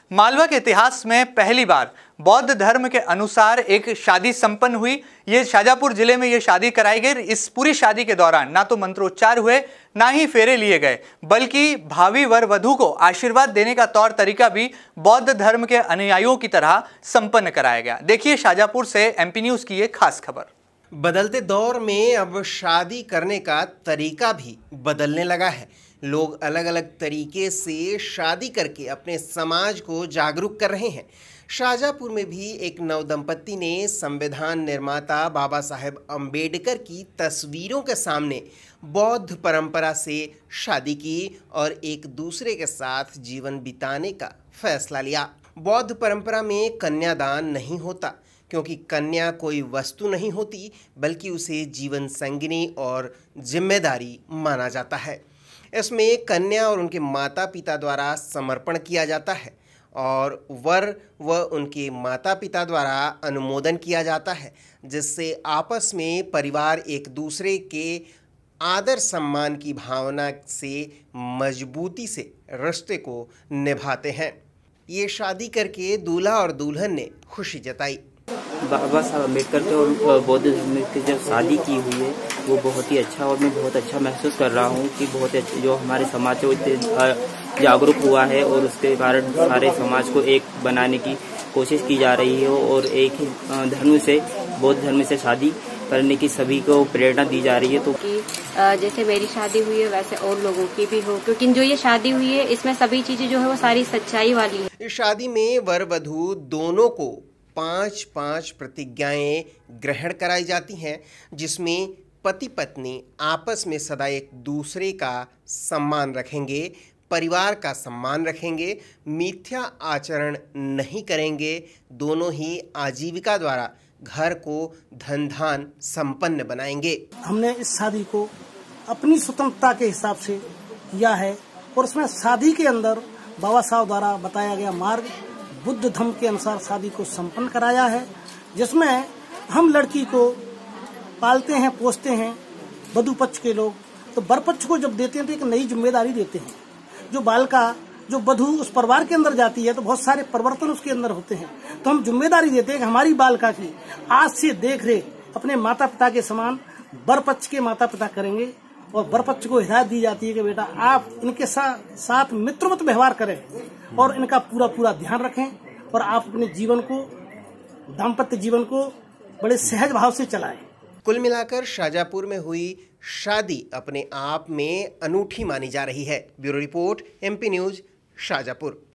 मालवा के इतिहास में पहली बार बौद्ध धर्म के अनुसार एक शादी संपन्न हुई। ये शाजापुर जिले में ये शादी कराई गई। इस पूरी शादी के दौरान ना तो मंत्रोच्चार हुए, ना ही फेरे लिए गए, बल्कि भावी वर वधू को आशीर्वाद देने का तौर तरीका भी बौद्ध धर्म के अनुयायियों की तरह संपन्न कराया गया। देखिए शाजापुर से एमपी न्यूज की ये खास खबर। बदलते दौर में अब शादी करने का तरीका भी बदलने लगा है। लोग अलग अलग तरीके से शादी करके अपने समाज को जागरूक कर रहे हैं। शाजापुर में भी एक नवदंपति ने संविधान निर्माता बाबा साहेब अम्बेडकर की तस्वीरों के सामने बौद्ध परंपरा से शादी की और एक दूसरे के साथ जीवन बिताने का फैसला लिया। बौद्ध परंपरा में कन्यादान नहीं होता, क्योंकि कन्या कोई वस्तु नहीं होती, बल्कि उसे जीवन संगिनी और जिम्मेदारी माना जाता है। इसमें कन्या और उनके माता पिता द्वारा समर्पण किया जाता है और वर व उनके माता पिता द्वारा अनुमोदन किया जाता है, जिससे आपस में परिवार एक दूसरे के आदर सम्मान की भावना से मजबूती से रिश्ते को निभाते हैं। ये शादी करके दूल्हा और दुल्हन ने खुशी जताई। बाबा साहब अम्बेडकर के और बौद्ध धर्म की जब शादी की हुई है वो बहुत ही अच्छा, और मैं बहुत अच्छा महसूस कर रहा हूँ कि बहुत अच्छा जो हमारे समाज से इतने जागरूक हुआ है और उसके कारण सारे समाज को एक बनाने की कोशिश की जा रही है और एक ही धर्म से, बौद्ध धर्म से शादी करने की सभी को प्रेरणा दी जा रही है। तो जैसे मेरी शादी हुई है वैसे और लोगों की भी हो, क्योंकि जो ये शादी हुई है इसमें सभी चीजें जो है वो सारी सच्चाई वाली है। इस शादी में वर वधू दोनों को 5-5 प्रतिज्ञाएं ग्रहण कराई जाती हैं, जिसमें पति पत्नी आपस में सदा एक दूसरे का सम्मान रखेंगे, परिवार का सम्मान रखेंगे, मिथ्या आचरण नहीं करेंगे, दोनों ही आजीविका द्वारा घर को धन धान संपन्न बनाएंगे। हमने इस शादी को अपनी स्वतंत्रता के हिसाब से किया है और उसमें शादी के अंदर बाबा साहब द्वारा बताया गया मार्ग बुद्ध धर्म के अनुसार शादी को संपन्न कराया है, जिसमें हम लड़की को पालते हैं, पोसते हैं वधू पक्ष के लोग, तो वर पक्ष को जब देते हैं तो एक नई जिम्मेदारी देते हैं। जो बालिका, जो वधू उस परिवार के अंदर जाती है तो बहुत सारे परिवर्तन उसके अंदर होते हैं, तो हम जिम्मेदारी देते हैं कि हमारी बालिका की आज से देख रेख अपने माता पिता के समान वर पक्ष के माता पिता करेंगे और वर पक्ष को हिदायत दी जाती है कि बेटा आप इनके साथ मित्रवत व्यवहार करें और इनका पूरा ध्यान रखें और आप अपने जीवन को, दाम्पत्य जीवन को बड़े सहज भाव से चलाएं। कुल मिलाकर शाजापुर में हुई शादी अपने आप में अनूठी मानी जा रही है। Bureau report, MP news, Shajapur.